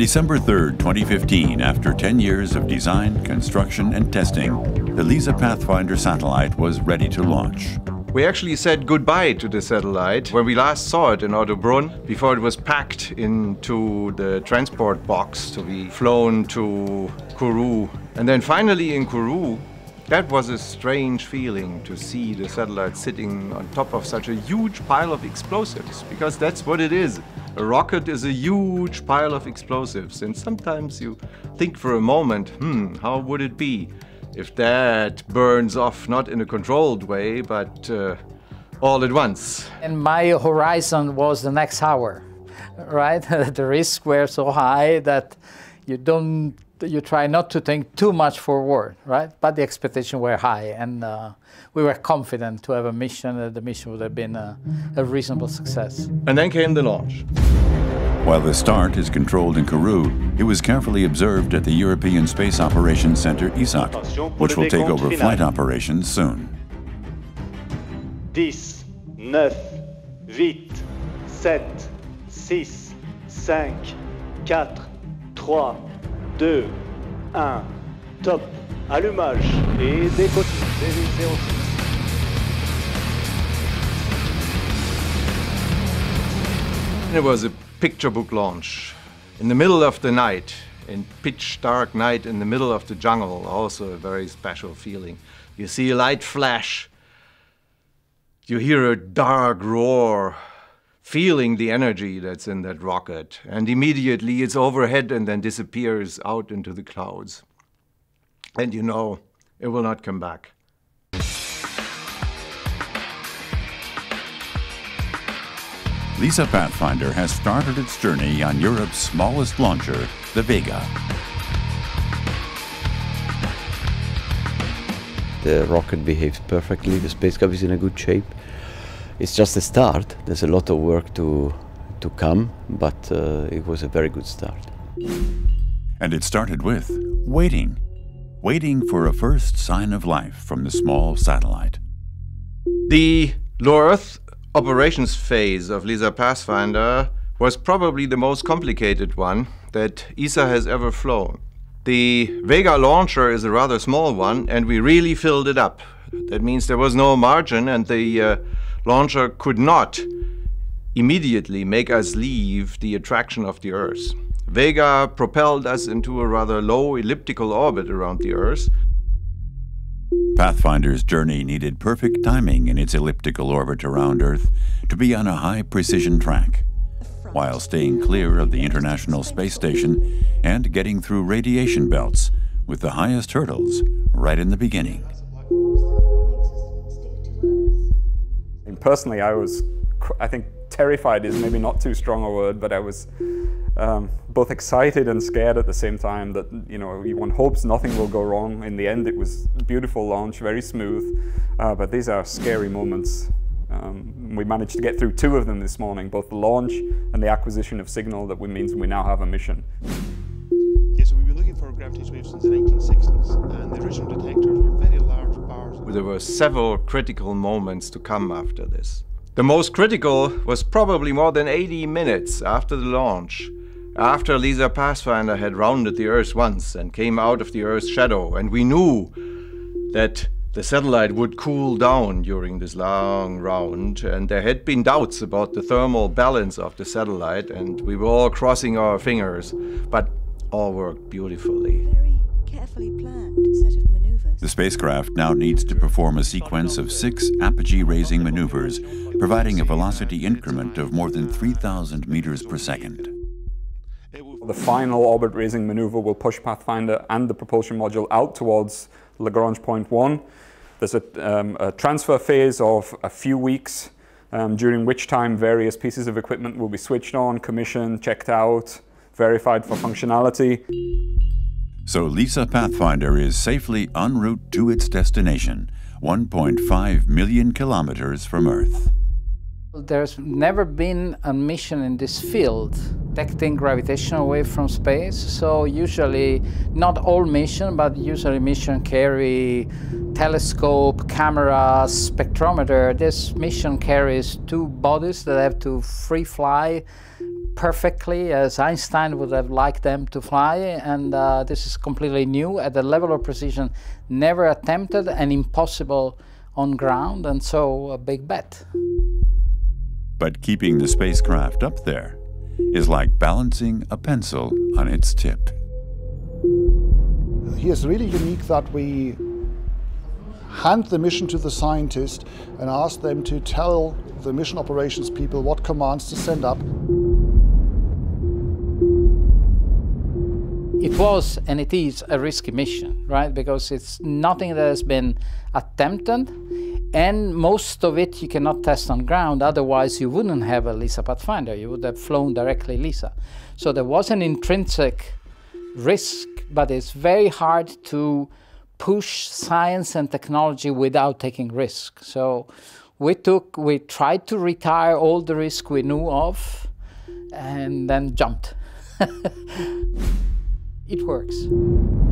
December 3, 2015, after 10 years of design, construction, and testing, the LISA Pathfinder satellite was ready to launch. We actually said goodbye to the satellite when we last saw it in Ottobrunn, before it was packed into the transport box to be flown to Kourou. And then finally in Kourou, that was a strange feeling to see the satellite sitting on top of such a huge pile of explosives, because that's what it is. A rocket is a huge pile of explosives, and sometimes you think for a moment, how would it be if that burns off not in a controlled way, but all at once? And my horizon was the next hour, right? The risks were so high that you try not to think too much forward, right? But the expectations were high, and we were confident to have a mission, that the mission would have been a reasonable success. And then came the launch. While the start is controlled in Kourou, it was carefully observed at the European Space Operations Center ESOC, which will take over flight operations soon. 10, 9, 8, 7, 6, 5, 4, 3, 2, 1, top, allumage et décollage. It was a picture book launch in the middle of the night, in pitch dark night in the middle of the jungle, also a very special feeling. You see a light flash, you hear a dark roar, feeling the energy that's in that rocket, and immediately it's overhead and then disappears out into the clouds. And you know, it will not come back. LISA Pathfinder has started its journey on Europe's smallest launcher, the Vega. The rocket behaves perfectly, the spacecraft is in a good shape. It's just a start. There's a lot of work to come, but it was a very good start. And it started with waiting for a first sign of life from the small satellite. The low Earth operations phase of LISA Pathfinder was probably the most complicated one that ESA has ever flown. The Vega launcher is a rather small one, and we really filled it up. That means there was no margin, and the launcher could not immediately make us leave the attraction of the Earth. Vega propelled us into a rather low elliptical orbit around the Earth. Pathfinder's journey needed perfect timing in its elliptical orbit around Earth to be on a high-precision track, while staying clear of the International Space Station and getting through radiation belts with the highest hurdles right in the beginning. And personally, I think terrified is maybe not too strong a word, but I was both excited and scared at the same time that, you know, one hopes nothing will go wrong. In the end, it was a beautiful launch, very smooth, but these are scary moments. We managed to get through 2 of them this morning, both the launch and the acquisition of signal that means we now have a mission. Yeah, so we've been looking for gravitational waves since the 1960s, and the original detectors were very large bars. There were several critical moments to come after this. The most critical was probably more than 80 minutes after the launch, after LISA Pathfinder had rounded the Earth once and came out of the Earth's shadow, and we knew that the satellite would cool down during this long round, and there had been doubts about the thermal balance of the satellite, and we were all crossing our fingers, but all worked beautifully. Very carefully planned set of maneuvers. The spacecraft now needs to perform a sequence of 6 apogee-raising maneuvers, providing a velocity increment of more than 3,000 meters per second. The final orbit-raising maneuver will push Pathfinder and the propulsion module out towards Lagrange point 1. There's a transfer phase of a few weeks, during which time various pieces of equipment will be switched on, commissioned, checked out, verified for functionality. So LISA Pathfinder is safely en route to its destination, 1.5 million kilometers from Earth. There's never been a mission in this field detecting gravitational wave from space. So usually, not all missions, but usually missions carry telescope, cameras, spectrometer. This mission carries 2 bodies that have to free fly perfectly as Einstein would have liked them to fly, and this is completely new at the level of precision never attempted and impossible on ground, and so a big bet. But keeping the spacecraft up there is like balancing a pencil on its tip. Here it's really unique that we hand the mission to the scientist and ask them to tell the mission operations people what commands to send up. It was and it is a risky mission, right? Because it's nothing that has been attempted, and most of it you cannot test on ground, otherwise you wouldn't have a LISA Pathfinder, you would have flown directly LISA. So there was an intrinsic risk, but it's very hard to push science and technology without taking risk. So we tried to retire all the risk we knew of and then jumped. It works.